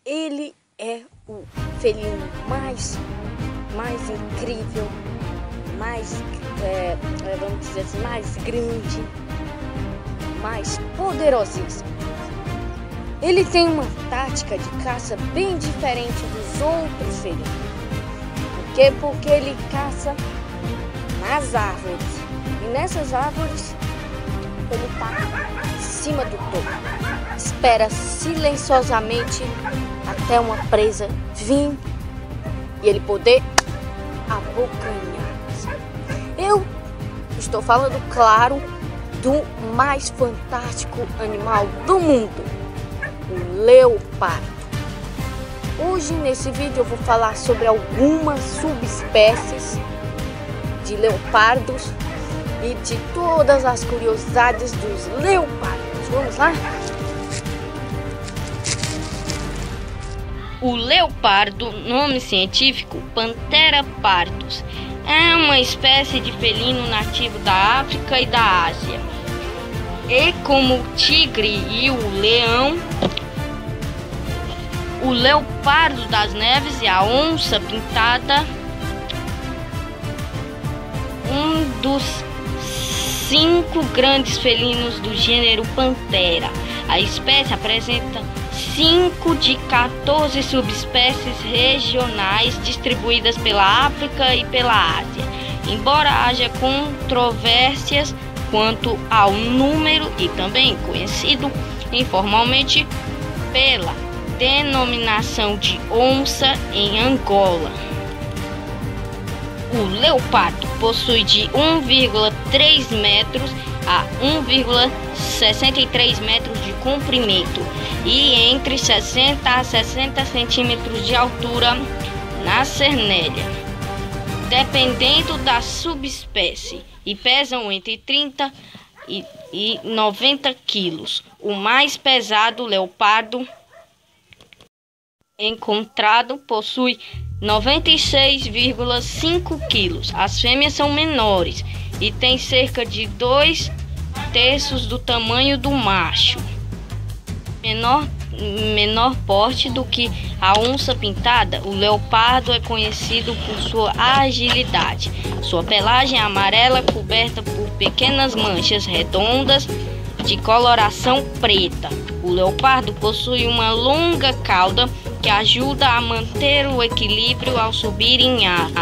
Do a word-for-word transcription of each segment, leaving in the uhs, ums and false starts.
Ele é o felino mais, mais incrível, mais, é, vamos dizer assim, mais grande, mais poderosíssimo. Ele tem uma tática de caça bem diferente dos outros felinos. Por quê? Porque ele caça nas árvores. E nessas árvores ele está em cima do topo. Espera silenciosamente até uma presa vir e ele poder abocanhar. Eu estou falando, claro, do mais fantástico animal do mundo, o leopardo. Hoje nesse vídeo eu vou falar sobre algumas subespécies de leopardos e de todas as curiosidades dos leopardos. Vamos lá? O leopardo, nome científico Panthera pardus, é uma espécie de felino nativo da África e da Ásia. E como o tigre e o leão, o leopardo das neves e a onça pintada, um dos cinco grandes felinos do gênero Panthera. A espécie apresenta cinco de quatorze subespécies regionais distribuídas pela África e pela Ásia, embora haja controvérsias quanto ao número e também conhecido informalmente pela denominação de onça em Angola. O leopardo possui de um vírgula três metros a um vírgula sessenta e três metros de comprimento e entre sessenta a sessenta centímetros de altura na cernelha, dependendo da subespécie, e pesam entre trinta e noventa quilos. O mais pesado leopardo encontrado possui noventa e seis vírgula cinco quilos. As fêmeas são menores e têm cerca de dois terços do tamanho do macho, menor, menor porte do que a onça pintada. O leopardo é conhecido por sua agilidade. Sua pelagem é amarela, coberta por pequenas manchas redondas de coloração preta. O leopardo possui uma longa cauda que ajuda a manter o equilíbrio ao subir em árvores,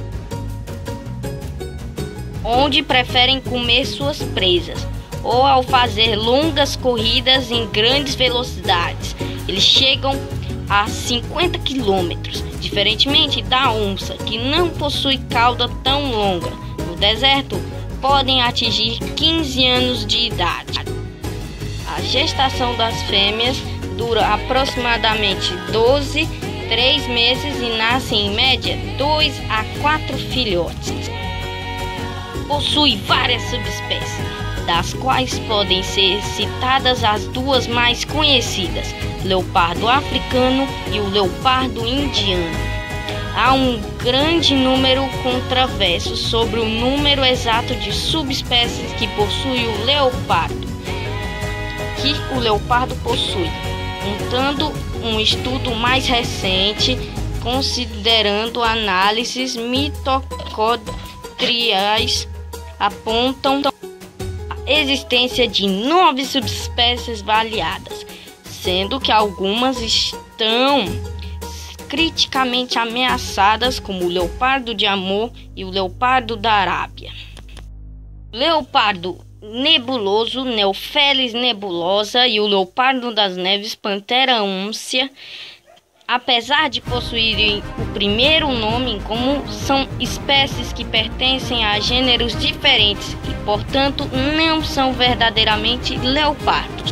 onde preferem comer suas presas, ou ao fazer longas corridas em grandes velocidades. Eles chegam a cinquenta quilômetros, diferentemente da onça, que não possui cauda tão longa. No deserto, podem atingir quinze anos de idade. A gestação das fêmeas dura aproximadamente doze, três meses e nascem em média dois a quatro filhotes. Possui várias subespécies, das quais podem ser citadas as duas mais conhecidas, leopardo africano e o leopardo indiano. Há um grande número controverso sobre o número exato de subespécies que possui o leopardo, que o leopardo possui. Contando um estudo mais recente, considerando análises mitocondriais, apontam a existência de nove subespécies variadas, sendo que algumas estão criticamente ameaçadas, como o leopardo de Amur e o leopardo da Arábia. Leopardo nebuloso, Neophelis nebulosa, e o leopardo das neves, Panthera uncia, apesar de possuírem o primeiro nome em comum, são espécies que pertencem a gêneros diferentes e, portanto, não são verdadeiramente leopardos.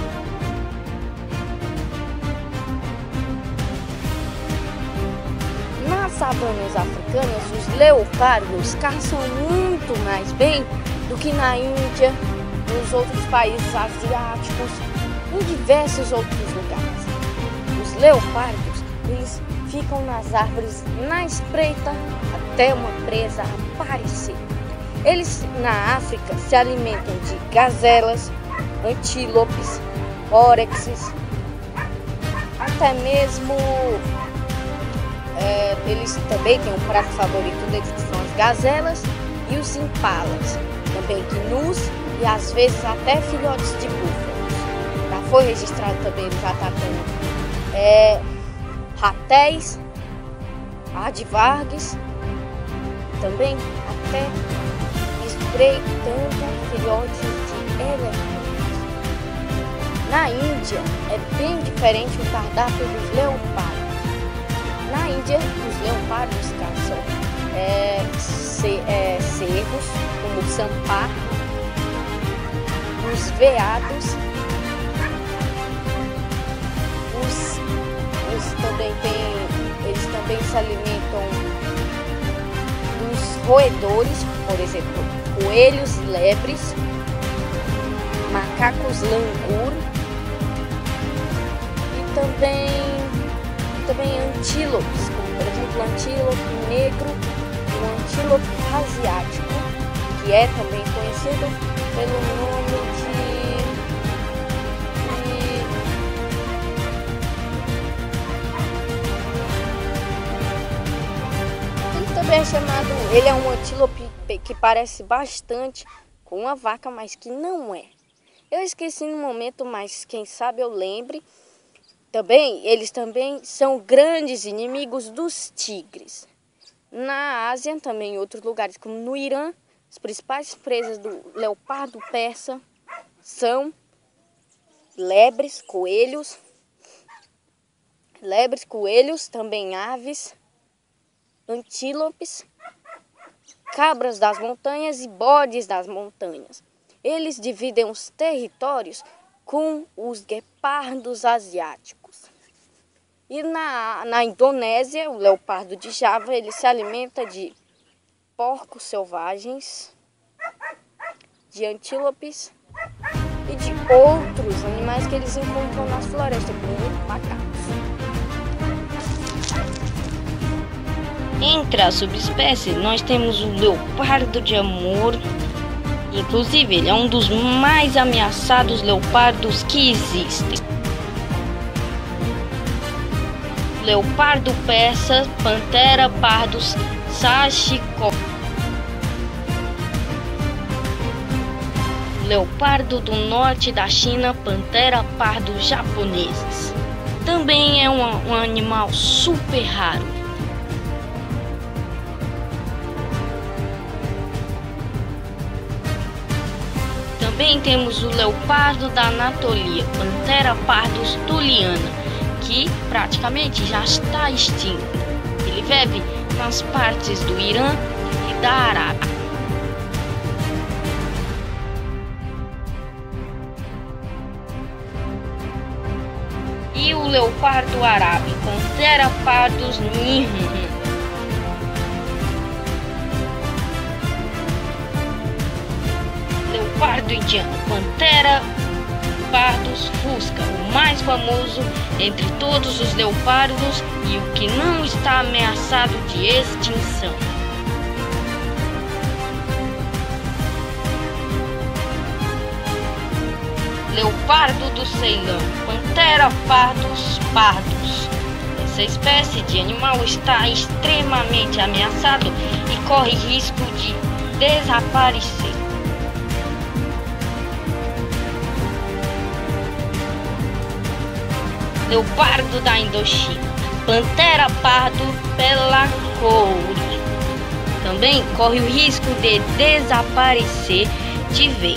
Nas savanas africanas, os leopardos caçam muito mais bem do que na Índia, nos outros países asiáticos, em diversos outros lugares. Os leopardos, eles ficam nas árvores na espreita até uma presa aparecer. Eles na África se alimentam de gazelas, antílopes, órexes, até mesmo é, eles também têm um prato favorito deles, que são as gazelas e os impalas, também gnus e às vezes até filhotes de búfalos. Já foi registrado também eles atacando é, ratéis, aardvargs, também até espreitando filhotes de elefantes. Na Índia é bem diferente o cardápio dos leopardos. Na Índia, os leopardos caçam é, ce, é, cervos, como o sampar, os veados, os, os também tem, eles também se alimentam dos roedores, por exemplo, coelhos e lebres, macacos langur e também, também antílopes, como por exemplo o antílope negro e o antílope asiático, que é também conhecido pelo nome de, de... Ele também é chamado, ele é um antílope que parece bastante com uma vaca, mas que não é. Eu esqueci no momento, mas quem sabe eu lembre. Também, eles também são grandes inimigos dos tigres. Na Ásia, também em outros lugares, como no Irã, as principais presas do leopardo persa são lebres, coelhos, lebres, coelhos, também aves, antílopes, cabras das montanhas e bodes das montanhas. Eles dividem os territórios com os guepardos asiáticos. E na, na Indonésia, o leopardo de Java, ele se alimenta de porcos selvagens, de antílopes e de outros animais que eles encontram nas florestas, como macacos. Entre as subespécies, nós temos o leopardo de Amur. Inclusive, ele é um dos mais ameaçados leopardos que existem. Leopardo persa, Panthera pardus, Sachiko. Leopardo do norte da China, Panthera pardus japoneses. Também é um, um animal super raro. Também temos o leopardo da Anatólia, Panthera pardus tuliana, que praticamente já está extinto. Ele vive nas partes do Irã e da Arábia. E o leopardo arábico, Panthera pardus nihon. Leopardo indiano, Panthera pardus fusca, o mais famoso entre todos os leopardos e o que não está ameaçado de extinção. Leopardo do Ceilão, Panthera pardus pardus. Essa espécie de animal está extremamente ameaçado e corre risco de desaparecer. Leopardo da Indochina, Panthera pardo pelacouri. Também corre o risco de desaparecer de vez.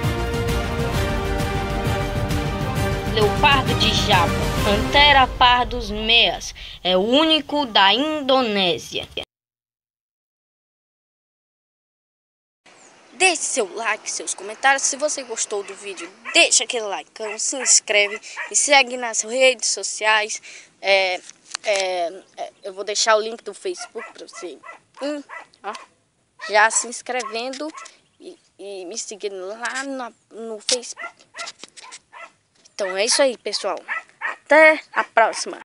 Leopardo de Java, Panthera pardus meas, é o único da Indonésia. Deixe seu like, seus comentários. Se você gostou do vídeo, deixa aquele like, se inscreve, me segue nas redes sociais. É, é, é, eu vou deixar o link do Facebook para você hum, ó, já se inscrevendo e, e me seguindo lá no, no Facebook. Então é isso aí, pessoal. Até a próxima.